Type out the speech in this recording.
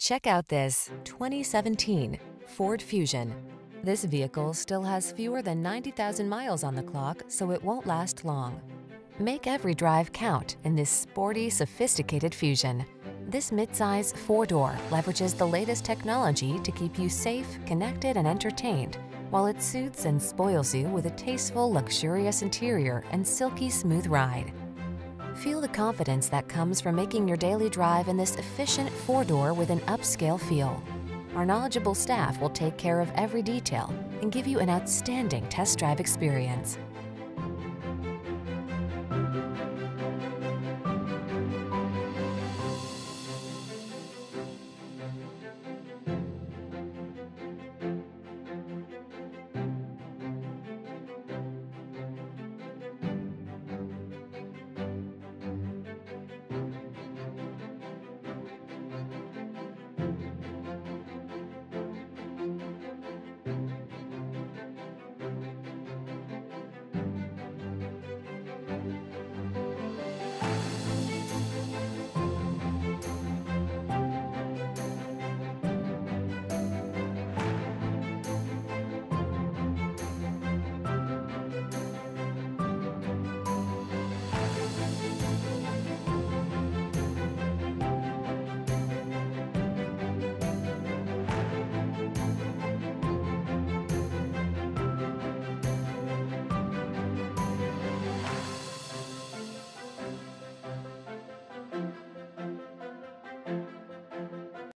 Check out this 2017 Ford Fusion. This vehicle still has fewer than 90,000 miles on the clock, so it won't last long. Make every drive count in this sporty, sophisticated Fusion. This midsize four-door leverages the latest technology to keep you safe, connected, and entertained, while it suits and spoils you with a tasteful, luxurious interior and silky smooth ride. Feel the confidence that comes from making your daily drive in this efficient four-door with an upscale feel. Our knowledgeable staff will take care of every detail and give you an outstanding test drive experience.